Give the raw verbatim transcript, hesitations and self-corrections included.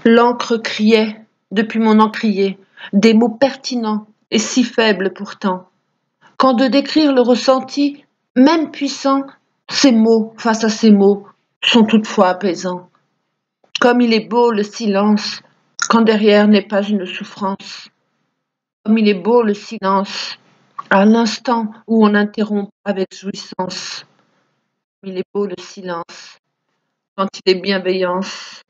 L'encre criait, depuis mon encrier, des mots pertinents et si faibles pourtant, quand de décrire le ressenti, même puissant, ces mots face à ces mots sont toutefois apaisants. Comme il est beau le silence, quand derrière n'est pas une souffrance. Comme il est beau le silence, à l'instant où on interrompt avec jouissance. Comme il est beau le silence, quand il est bienveillance.